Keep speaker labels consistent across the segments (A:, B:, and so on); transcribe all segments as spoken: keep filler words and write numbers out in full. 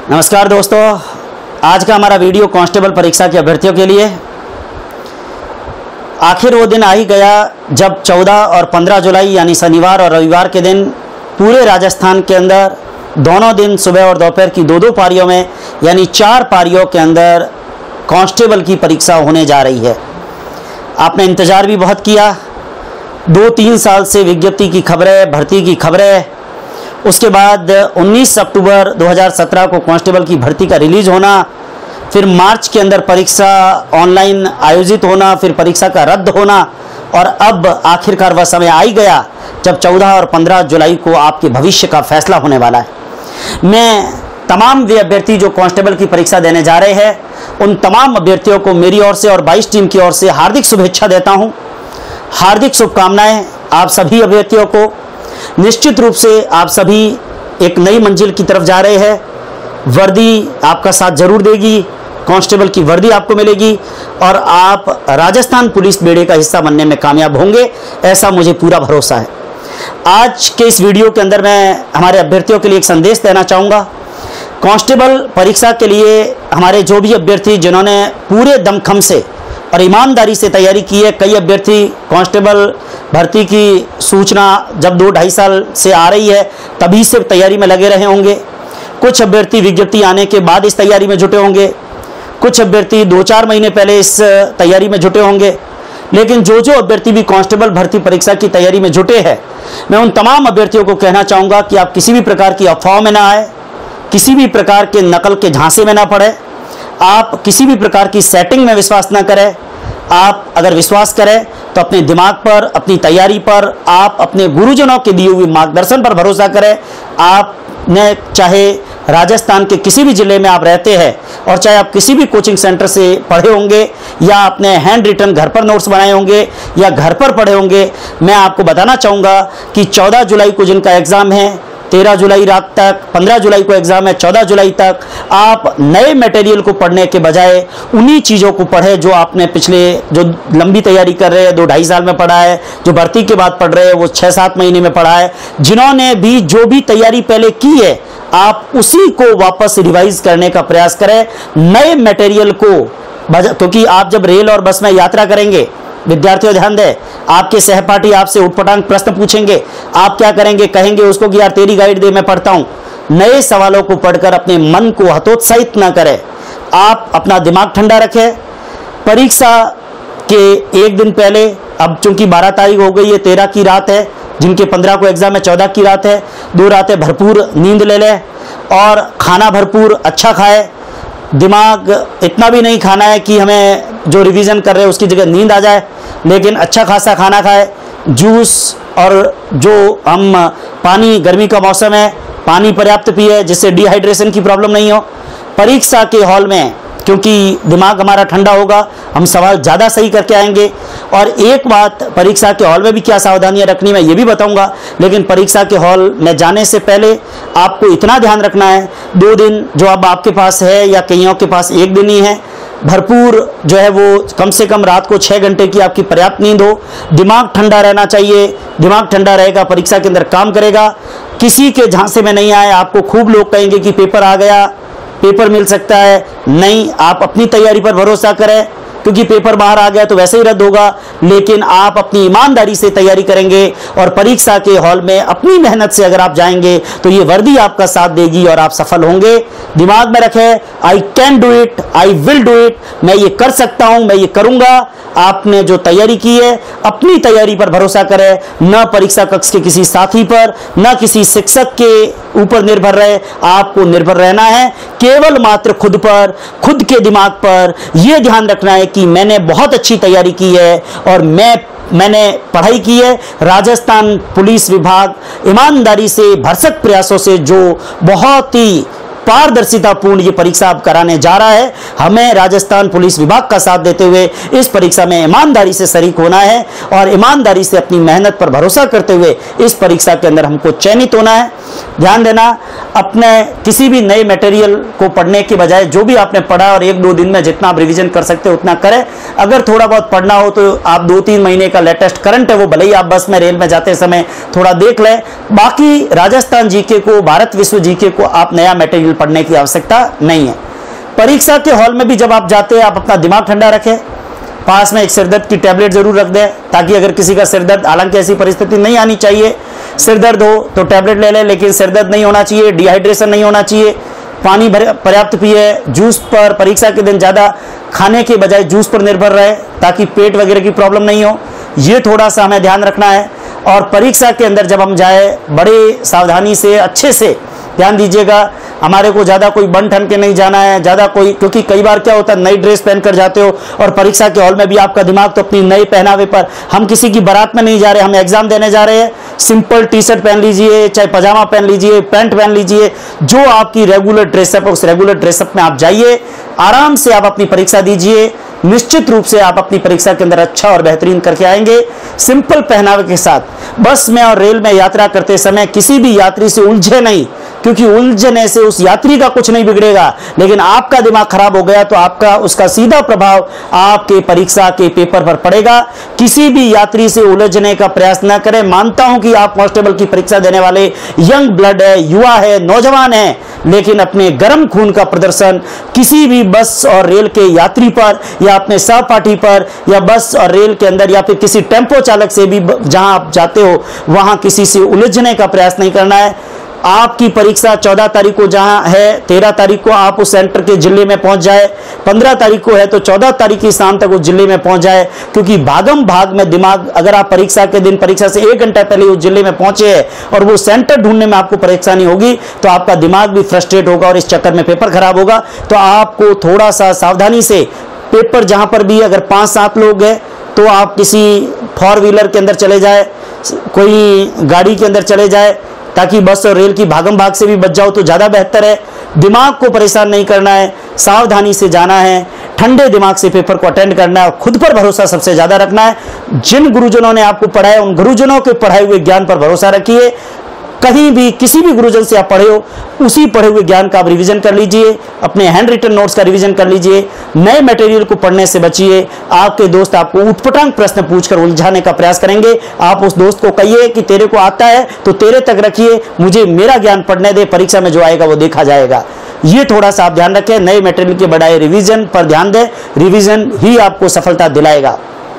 A: नमस्कार दोस्तों, आज का हमारा वीडियो कांस्टेबल परीक्षा के अभ्यर्थियों के लिए। आखिर वो दिन आ ही गया जब चौदह और पंद्रह जुलाई यानी शनिवार और रविवार के दिन पूरे राजस्थान के अंदर दोनों दिन सुबह और दोपहर की दो दो पारियों में यानी चार पारियों के अंदर कांस्टेबल की परीक्षा होने जा रही है। आपने इंतज़ार भी बहुत किया, दो तीन साल से विज्ञप्ति की खबरें, भर्ती की खबरें, उसके बाद उन्नीस अक्टूबर दो हज़ार सत्रह को कांस्टेबल की भर्ती का रिलीज होना, फिर मार्च के अंदर परीक्षा ऑनलाइन आयोजित होना, फिर परीक्षा का रद्द होना और अब आखिरकार वह समय आ ही गया जब चौदह और पंद्रह जुलाई को आपके भविष्य का फैसला होने वाला है। मैं तमाम वे अभ्यर्थी जो कांस्टेबल की परीक्षा देने जा रहे हैं, उन तमाम अभ्यर्थियों को मेरी ओर से और बाईस टीम की ओर से हार्दिक शुभेच्छा देता हूं, हार्दिक शुभकामनाएं आप सभी अभ्यर्थियों को। निश्चित रूप से आप सभी एक नई मंजिल की तरफ जा रहे हैं। वर्दी आपका साथ जरूर देगी, कांस्टेबल की वर्दी आपको मिलेगी और आप राजस्थान पुलिस बेड़े का हिस्सा बनने में कामयाब होंगे, ऐसा मुझे पूरा भरोसा है। आज के इस वीडियो के अंदर मैं हमारे अभ्यर्थियों के लिए एक संदेश देना चाहूँगा। कांस्टेबल परीक्षा के लिए हमारे जो भी अभ्यर्थी जिन्होंने पूरे दमखम से और ईमानदारी से तैयारी की है, कई अभ्यर्थी कांस्टेबल भर्ती की सूचना जब दो ढाई साल से आ रही है तभी से तैयारी में लगे रहे होंगे, कुछ अभ्यर्थी विज्ञप्ति आने के बाद इस तैयारी में जुटे होंगे, कुछ अभ्यर्थी दो चार महीने पहले इस तैयारी में जुटे होंगे। लेकिन जो जो अभ्यर्थी भी कांस्टेबल भर्ती परीक्षा की तैयारी में जुटे हैं, मैं उन तमाम अभ्यर्थियों को कहना चाहूँगा कि आप किसी भी प्रकार की अफवाहों में ना आए, किसी भी प्रकार के नकल के झांसे में ना पड़े, आप किसी भी प्रकार की सेटिंग में विश्वास ना करें। आप अगर विश्वास करें तो अपने दिमाग पर, अपनी तैयारी पर, आप अपने गुरुजनों के दिए हुए मार्गदर्शन पर भरोसा करें। आपने चाहे राजस्थान के किसी भी ज़िले में आप रहते हैं और चाहे आप किसी भी कोचिंग सेंटर से पढ़े होंगे या आपने हैंड रिटन घर पर नोट्स बनाए होंगे या घर पर पढ़े होंगे, मैं आपको बताना चाहूँगा कि चौदह जुलाई को जिनका एग्ज़ाम है, तेरह जुलाई रात तक, पंद्रह जुलाई को एग्ज़ाम है, चौदह जुलाई तक आप नए मटेरियल को पढ़ने के बजाय उन्हीं चीज़ों को पढ़े जो आपने पिछले जो लंबी तैयारी कर रहे हैं दो ढाई साल में पढ़ा है, जो भर्ती के बाद पढ़ रहे हैं वो छः सात महीने में पढ़ा है, जिन्होंने भी जो भी तैयारी पहले की है आप उसी को वापस रिवाइज करने का प्रयास करें, नए मटेरियल को। क्योंकि आप जब रेल और बस में यात्रा करेंगे, विद्यार्थियों ध्यान दें, आपके सहपाठी आपसे उटपटांग प्रश्न पूछेंगे, आप क्या करेंगे? कहेंगे उसको कि यार तेरी गाइड दे, मैं पढ़ता हूं। नए सवालों को पढ़कर अपने मन को हतोत्साहित ना करें, आप अपना दिमाग ठंडा रखें। परीक्षा के एक दिन पहले, अब चूंकि बारह तारीख हो गई है, तेरह की रात है, जिनके पंद्रह को एग्जाम है, चौदह की रात है, दो रातें भरपूर नींद ले लें और खाना भरपूर अच्छा खाए। दिमाग इतना भी नहीं खाना है कि हमें जो रिवीजन कर रहे हैं उसकी जगह नींद आ जाए, लेकिन अच्छा खासा खाना खाए। जूस और जो हम पानी, गर्मी का मौसम है, पानी पर्याप्त पिए जिससे डिहाइड्रेशन की प्रॉब्लम नहीं हो। परीक्षा के हॉल में क्योंकि दिमाग हमारा ठंडा होगा, हम सवाल ज़्यादा सही करके आएंगे। और एक बात, परीक्षा के हॉल में भी क्या सावधानियां रखनी मैं ये भी बताऊंगा, लेकिन परीक्षा के हॉल में जाने से पहले आपको इतना ध्यान रखना है, दो दिन जो अब आपके पास है या कईयों के पास एक दिन ही है, भरपूर जो है वो कम से कम रात को छः घंटे की आपकी पर्याप्त नींद हो। दिमाग ठंडा रहना चाहिए, दिमाग ठंडा रहेगा परीक्षा के अंदर काम करेगा। किसी के झांसे में नहीं आए। आपको खूब लोग कहेंगे कि पेपर आ गया, पेपर मिल सकता है, नहीं, आप अपनी तैयारी पर भरोसा करें, क्योंकि पेपर बाहर आ गया तो वैसे ही रद्द होगा। लेकिन आप अपनी ईमानदारी से तैयारी करेंगे और परीक्षा के हॉल में अपनी मेहनत से अगर आप जाएंगे तो ये वर्दी आपका साथ देगी और आप सफल होंगे। दिमाग में रखें, I can do it, I will do it, मैं ये कर सकता हूं, मैं ये करूंगा। आपने जो तैयारी की है अपनी तैयारी पर भरोसा करें, न परीक्षा कक्ष के किसी साथी पर, न किसी शिक्षक के ऊपर निर्भर रहे। आपको निर्भर रहना है केवल मात्र खुद पर, खुद के दिमाग पर। यह ध्यान रखना है कि मैंने बहुत अच्छी तैयारी की है और मैं मैंने पढ़ाई की है। राजस्थान पुलिस विभाग ईमानदारी से, भरसक प्रयासों से जो बहुत ही पारदर्शितापूर्ण ये परीक्षा अब कराने जा रहा है, हमें राजस्थान पुलिस विभाग का साथ देते हुए इस परीक्षा में ईमानदारी से शरीक होना है और ईमानदारी से अपनी मेहनत पर भरोसा करते हुए इस परीक्षा के अंदर हमको चयनित होना है। ध्यान देना, अपने किसी भी नए मटेरियल को पढ़ने के बजाय जो भी आपने पढ़ा और एक दो दिन में जितना आप रिवीजन कर सकते हो उतना करें। अगर थोड़ा बहुत पढ़ना हो तो आप दो तीन महीने का लेटेस्ट करंट है वो भले ही आप बस में, रेल में जाते समय थोड़ा देख लें। बाकी राजस्थान जीके को, भारत विश्व जीके को आप नया मटेरियल मटेरियल पढ़ने की आवश्यकता नहीं है। परीक्षा के हॉल में भी जब आप जाते हैं, आप अपना दिमाग ठंडा रखें, पास में एक सिरदर्द की टैबलेट जरूर रख दें, ताकि अगर किसी का सिरदर्द, हालांकि ऐसी परिस्थिति नहीं आनी चाहिए, सिरदर्द हो तो टैबलेट ले लें, लेकिन सिरदर्द नहीं होना चाहिए, डिहाइड्रेशन नहीं होना चाहिए, पानी पर्याप्त पिए, जूस पर परीक्षा के दिन ज़्यादा खाने के बजाय जूस पर निर्भर रहे ताकि पेट वगैरह की प्रॉब्लम नहीं हो, ये थोड़ा सा हमें ध्यान रखना है। और परीक्षा के अंदर जब हम जाए, बड़े सावधानी से, अच्छे से ध्यान दीजिएगा, हमारे को ज़्यादा कोई बन ठन के नहीं जाना है, ज़्यादा कोई, क्योंकि कई बार क्या होता है, नई ड्रेस पहन कर जाते हो और परीक्षा के हॉल में भी आपका दिमाग तो अपनी नए पहनावे पर, हम किसी की बारात में नहीं जा रहे, हम एग्जाम देने जा रहे हैं, सिंपल टी शर्ट पहन लीजिए, चाहे पजामा पहन लीजिए, पैंट पहन लीजिए, जो आपकी रेगुलर ड्रेसअप है उस रेगुलर ड्रेसअप में आप जाइए, आराम से आप अपनी परीक्षा दीजिए, निश्चित रूप से आप अपनी परीक्षा के अंदर अच्छा और बेहतरीन करके आएंगे। सिंपल पहनावे के साथ बस में और रेल में यात्रा करते समय किसी भी यात्री से उलझे नहीं, क्योंकि उलझने से उस यात्री का कुछ नहीं बिगड़ेगा, लेकिन आपका दिमाग खराब हो गया तो आपका उसका सीधा प्रभाव आपके परीक्षा के पेपर पर पड़ेगा। किसी भी यात्री से उलझने का प्रयास न करें। मानता हूं कि आप कांस्टेबल की परीक्षा देने वाले यंग ब्लड है, युवा है, नौजवान है, लेकिन अपने गर्म खून का प्रदर्शन किसी भी बस और रेल के यात्री पर या अपने सहपाठी पर या बस और रेल के अंदर या फिर किसी टेम्पो चालक से भी जहां आप जाते हो वहां किसी से उलझने का प्रयास नहीं करना है। आपकी परीक्षा चौदह तारीख को जहां है, तेरह तारीख को आप उस सेंटर के जिले में पहुंच जाए, पंद्रह तारीख को है तो चौदह तारीख की शाम तक उस जिले में पहुंच जाए, क्योंकि भागम भाग में दिमाग, अगर आप परीक्षा के दिन परीक्षा से एक घंटा पहले उस जिले में पहुंचे हैं और वो सेंटर ढूंढने में आपको परेशानी होगी तो आपका दिमाग भी फ्रस्ट्रेट होगा और इस चक्कर में पेपर खराब होगा। तो आपको थोड़ा सा सावधानी से पेपर, जहां पर भी अगर पांच सात लोग हैं तो आप किसी फोर व्हीलर के अंदर चले जाए, कोई गाड़ी के अंदर चले जाए, ताकि बस और रेल की भागम भाग से भी बच जाओ तो ज़्यादा बेहतर है। दिमाग को परेशान नहीं करना है, सावधानी से जाना है, ठंडे दिमाग से पेपर को अटेंड करना है और खुद पर भरोसा सबसे ज़्यादा रखना है। जिन गुरुजनों ने आपको पढ़ाया उन गुरुजनों के पढ़ाए हुए ज्ञान पर भरोसा रखिए। कहीं भी किसी भी गुरुजन से आप पढ़े हो, उसी पढ़े हुए ज्ञान का आप रिवीजन कर लीजिए, अपने हैंड रिटन नोट्स का रिवीजन कर लीजिए, नए मटेरियल को पढ़ने से बचिए। आपके दोस्त आपको उठपटांग प्रश्न पूछकर उलझाने का प्रयास करेंगे, आप उस दोस्त को कहिए कि तेरे को आता है तो तेरे तक रखिए, मुझे मेरा ज्ञान पढ़ने दे, परीक्षा में जो आएगा वो देखा जाएगा। ये थोड़ा सा आप ध्यान रखें, नए मटेरियल के बढ़ाए रिवीजन पर ध्यान दें, रिवीजन ही आपको सफलता दिलाएगा।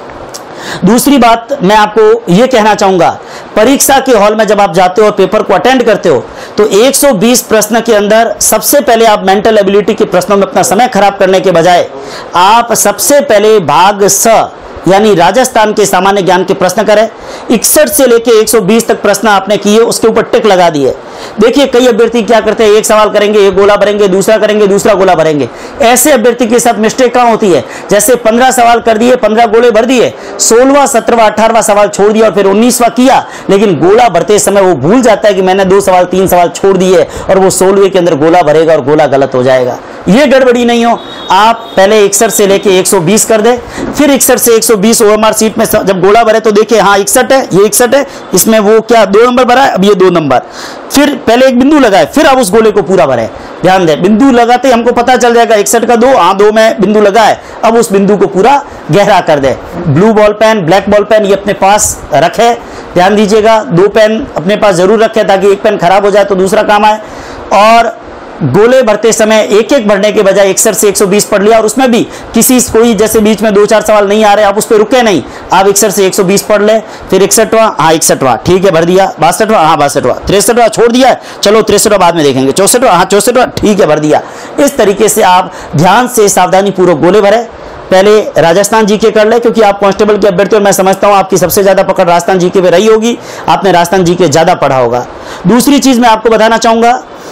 A: दूसरी बात मैं आपको यह कहना चाहूंगा, परीक्षा के हॉल में जब आप जाते हो और पेपर को अटेंड करते हो तो एक सौ बीस प्रश्न के अंदर सबसे पहले आप मेंटल एबिलिटी के प्रश्नों में अपना समय खराब करने के बजाय आप सबसे पहले भाग स यानी राजस्थान के सामान्य ज्ञान के प्रश्न करें। इकसठ से लेकर एक सौ बीस तक प्रश्न आपने किए, उसके ऊपर टिक लगा दिए। देखिए कई अभ्यर्थी क्या करते हैं, एक सवाल करेंगे, एक गोला भरेंगे, दूसरा करेंगे, दूसरा गोला भरेंगे। ऐसे अभ्यर्थी के साथ मिस्टेक कहां होती है, जैसे पंद्रह सवाल कर दिए, पंद्रह गोले भर दिए, सोलहवां सत्रहवां अठारहवां सवाल छोड़ दिया और फिर उन्नीसवां किया, लेकिन गोला भरते समय वो भूल जाता है कि मैंने दो सवाल तीन सवाल छोड़ दिए और वो सोलहवें के अंदर गोला भरेगा और गोला गलत हो जाएगा। ये गड़बड़ी नहीं हो। आप पहले इकसठ से लेके एक सौ बीस कर दे, फिर इकसठ से एक सौ बीस ओएमआर सीट में जब गोला भरे तो देखिए हाँ इकसठ है, ये इकसठ है, इसमें वो क्या दो नंबर भरा है, अब ये दो नंबर, फिर पहले एक बिंदु लगाए, फिर आप उस गोले को पूरा भरे। ध्यान दें, बिंदु लगाते हमको पता चल जाएगा इकसठ का दो, हाँ दो में बिंदु लगाए, अब उस बिंदु को पूरा गहरा कर दे। Blue ball pen, black ball pen ये अपने पास रखे, ध्यान दीजिएगा, दो पेन अपने पास जरूर रखे ताकि एक पेन खराब हो जाए तो दूसरा काम आए। और गोले भरते समय एक एक भरने के बजाय इकसठ से एक सौ बीस पढ़ लिया और उसमें भी किसी कोई जैसे बीच में दो चार सवाल नहीं आ रहे, आप उस पर रुके नहीं, आप इकसठ से एक सौ बीस पढ़ ले, फिर इकसठवां, हाँ इकसठवां ठीक है भर दिया, बासठवां, हाँ बासठवां, तिरसठवां छोड़ दिया, चलो तिरसठवां बाद में देखेंगे, चौसठवां, हाँ चौसठवां ठीक है भर दिया। इस तरीके से आप ध्यान से सावधानी पूर्वक गोले भरे। पहले राजस्थान जीके कर ले, क्योंकि आप कांस्टेबल के अभ्यर्थी और मैं समझता हूं आपकी सबसे ज्यादा पकड़ राजस्थान जीके पे रही होगी, आपने राजस्थान जीके ज्यादा पढ़ा होगा। दूसरी चीज मैं आपको बताना चाहूंगा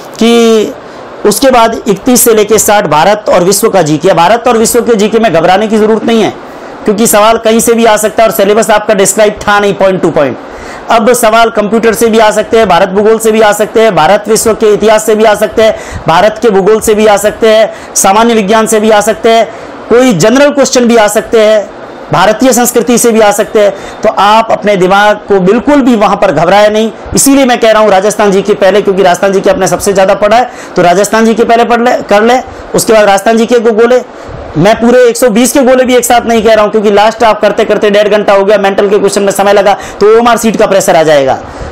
A: कि उसके बाद इकतीस से लेकर साठ भारत और विश्व का जीके। भारत और विश्व के जीके में घबराने की जरूरत नहीं है, क्योंकि सवाल कहीं से भी आ सकता है और सिलेबस आपका डिस्क्राइब था नहीं पॉइंट टू पॉइंट। अब सवाल कंप्यूटर से भी आ सकते हैं, भारत भूगोल से भी आ सकते हैं, भारत विश्व के इतिहास से भी आ सकते हैं, भारत के भूगोल से भी आ सकते हैं, सामान्य विज्ञान से भी आ सकते हैं, कोई जनरल क्वेश्चन भी आ सकते हैं, भारतीय संस्कृति से भी आ सकते हैं। तो आप अपने दिमाग को बिल्कुल भी वहां पर घबराए नहीं। इसीलिए मैं कह रहा हूं राजस्थान जी के पहले, क्योंकि राजस्थान जी के अपने सबसे ज्यादा पढ़ा है, तो राजस्थान जी के पहले पढ़ ले कर ले, उसके बाद राजस्थान जी के को गोले। मैं पूरे एक सौ बीस के गोले भी एक साथ नहीं कह रहा हूं, क्योंकि लास्ट आप करते करते डेढ़ घंटा हो गया, मेंटल के क्वेश्चन में समय लगा तो ओएमआर सीट का प्रेशर आ जाएगा।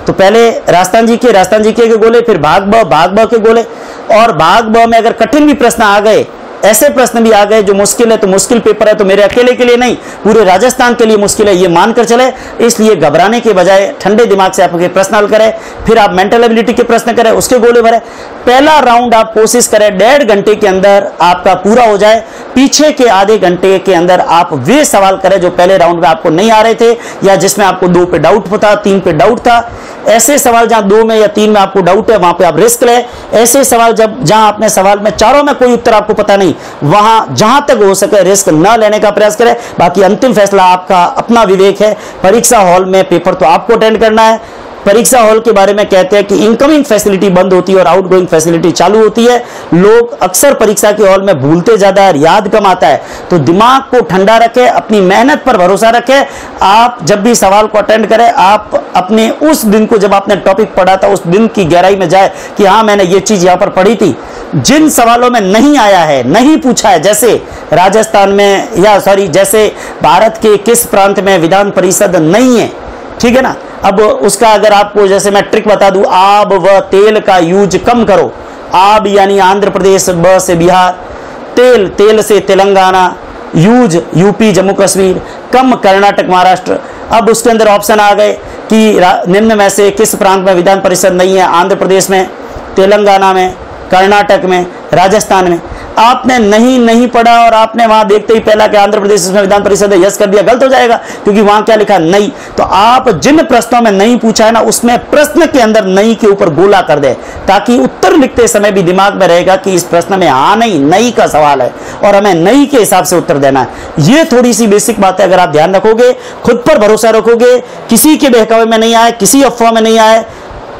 A: तो पहले राजस्थान जी के राजस्थान जी के गोले, फिर भाग ब भाग ब के गोले, और भाग ब में अगर कठिन भी प्रश्न आ गए, ऐसे प्रश्न भी आ गए जो मुश्किल है, तो मुश्किल पेपर है तो मेरे अकेले के लिए नहीं, पूरे राजस्थान के लिए मुश्किल है, ये मानकर चले। इसलिए घबराने के बजाय ठंडे दिमाग से आपके प्रश्न हल करें, फिर आप मेंटल एबिलिटी के प्रश्न करें, उसके गोले भरें। पहला राउंड आप कोशिश करें डेढ़ घंटे के अंदर आपका पूरा हो जाए। पीछे के आधे घंटे के अंदर आप वे सवाल करें जो पहले राउंड में आपको नहीं आ रहे थे, या जिसमें आपको दो पे डाउट था, तीन पे डाउट था। ऐसे सवाल जहां दो में या तीन में आपको डाउट है, वहां पे आप रिस्क लें। ऐसे सवाल जब जहां आपने सवाल में चारों में कोई उत्तर आपको पता नहीं, वहां जहां तक हो सके रिस्क न लेने का प्रयास करें। बाकी अंतिम फैसला आपका अपना विवेक है। परीक्षा हॉल में पेपर तो आपको अटेंड करना है। परीक्षा हॉल के बारे में कहते हैं कि इनकमिंग फैसिलिटी बंद होती है और आउटगोइंग फैसिलिटी चालू होती है। लोग अक्सर परीक्षा के हॉल में भूलते ज्यादा है, याद कम आता है। तो दिमाग को ठंडा रखें, अपनी मेहनत पर भरोसा रखें। आप जब भी सवाल को अटेंड करें, आप अपने उस दिन को, जब आपने टॉपिक पढ़ा था, उस दिन की गहराई में जाए कि हाँ मैंने ये चीज यहां पर पढ़ी थी। जिन सवालों में नहीं आया है, नहीं पूछा है, जैसे राजस्थान में या सॉरी जैसे भारत के किस प्रांत में विधान परिषद नहीं है, ठीक है ना। अब उसका अगर आपको जैसे मैं ट्रिक बता दूं, आब व तेल का यूज कम करो। आब यानी आंध्र प्रदेश, ब से बिहार, तेल तेल से तेलंगाना, यूज यूपी जम्मू कश्मीर, कम कर्नाटक महाराष्ट्र। अब उसके अंदर ऑप्शन आ गए कि निम्न में से किस प्रांत में विधान परिषद नहीं है, आंध्र प्रदेश में, तेलंगाना में, कर्नाटक में, राजस्थान में। आपने नहीं नहीं पढ़ा और आपने वहां देखते ही पहला कि आंध्र प्रदेश में विधान परिषद है, यस कर दिया, गलत हो जाएगा, क्योंकि वहां क्या लिखा नहीं। तो आप जिन प्रश्नों में नहीं पूछा है ना, उसमें प्रश्न के अंदर नहीं के ऊपर गोला कर दे, ताकि उत्तर लिखते समय भी दिमाग में रहेगा कि इस प्रश्न में हाँ नहीं नहीं का सवाल है और हमें नहीं के हिसाब से उत्तर देना है। ये थोड़ी सी बेसिक बात है। अगर आप ध्यान रखोगे, खुद पर भरोसा रखोगे, किसी के बहकावे में नहीं आए, किसी अफवाह में नहीं आए,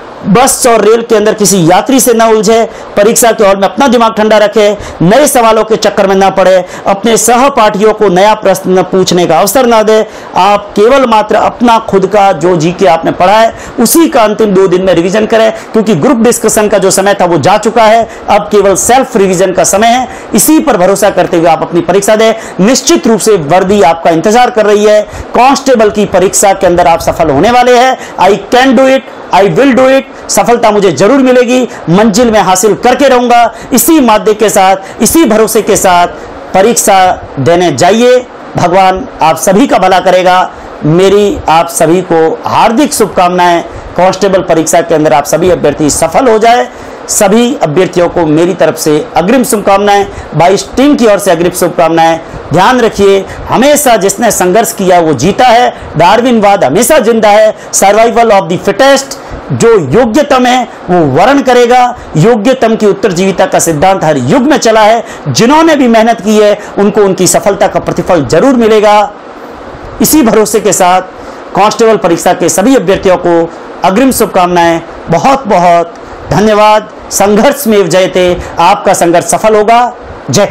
A: बस और रेल के अंदर किसी यात्री से न उलझे, परीक्षा के हॉल में अपना दिमाग ठंडा रखे, नए सवालों के चक्कर में ना पड़े, अपने सहपाठियों को नया प्रश्न पूछने का अवसर ना दे। आप केवल मात्र अपना खुद का जो जीके आपने पढ़ा है उसी का अंतिम दो दिन में रिवीजन करें, क्योंकि ग्रुप डिस्कशन का जो समय था वो जा चुका है। अब केवल सेल्फ रिवीजन का समय है। इसी पर भरोसा करते हुए आप अपनी परीक्षा दें। निश्चित रूप से वर्दी आपका इंतजार कर रही है। कांस्टेबल की परीक्षा के अंदर आप सफल होने वाले हैं। I can do it, I will do it. सफलता मुझे जरूर मिलेगी, मंजिल में हासिल करके रहूंगा। इसी माद्य के साथ, इसी भरोसे के साथ परीक्षा देने जाइए। भगवान आप सभी का भला करेगा। मेरी आप सभी को हार्दिक शुभकामनाएं। कांस्टेबल परीक्षा के अंदर आप सभी अभ्यर्थी सफल हो जाए। सभी अभ्यर्थियों को मेरी तरफ से अग्रिम शुभकामनाएं, बाईस टीम की ओर से अग्रिम शुभकामनाएं। ध्यान रखिए, हमेशा जिसने संघर्ष किया वो जीता है। डार्विनवाद हमेशा जिंदा है। Survival of the fittest. जो योग्यतम है वो वर्ण करेगा। योग्यतम की उत्तरजीविता का सिद्धांत हर युग में चला है। जिन्होंने भी मेहनत की है उनको उनकी सफलता का प्रतिफल जरूर मिलेगा। इसी भरोसे के साथ कांस्टेबल परीक्षा के सभी अभ्यर्थियों को अग्रिम शुभकामनाएं। बहुत बहुत धन्यवाद। संघर्ष में जयते। आपका संघर्ष सफल होगा। जय।